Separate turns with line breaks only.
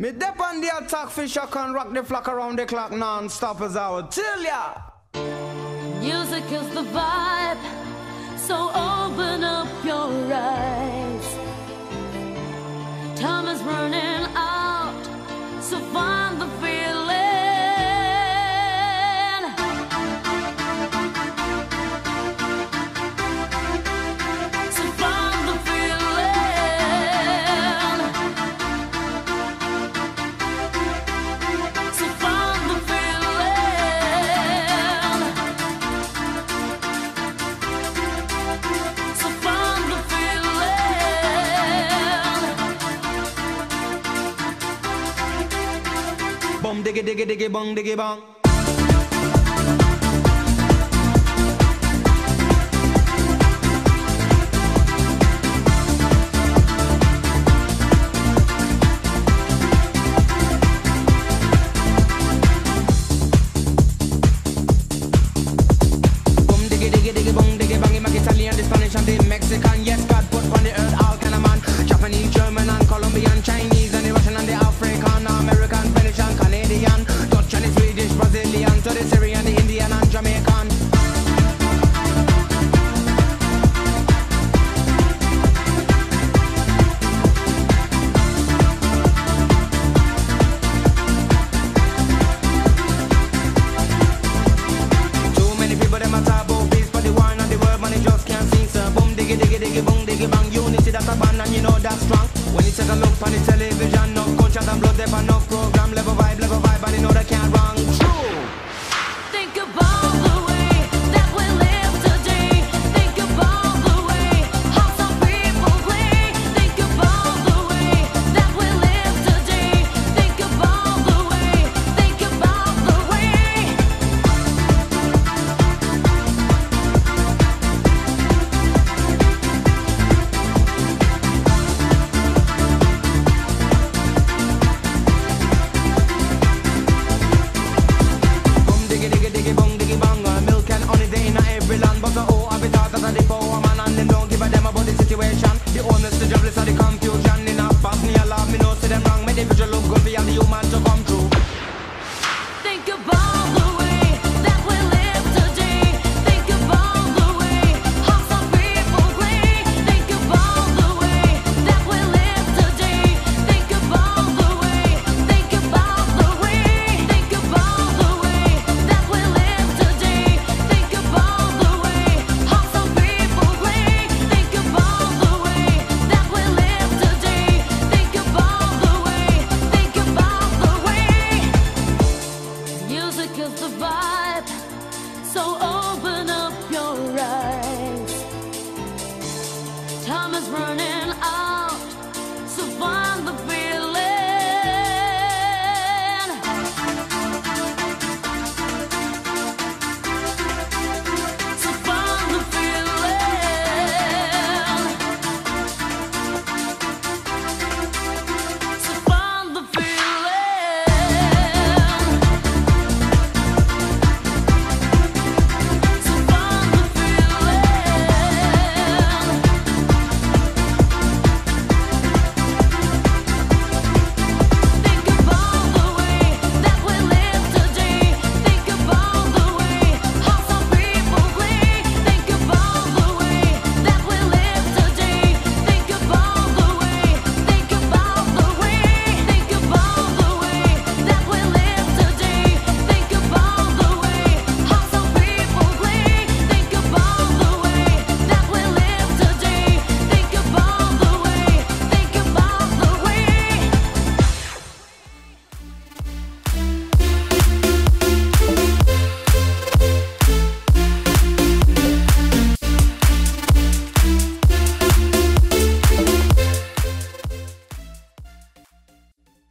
Me dep on the attack fish, I can rock the flock around the clock non-stop as I would tell ya.
Music is the vibe, so open up your eyes. Time is running out, so find the feeling. So find the feeling. So find the feeling. So find the feeling.
Bum diggy diggy diggy bong diggy bong.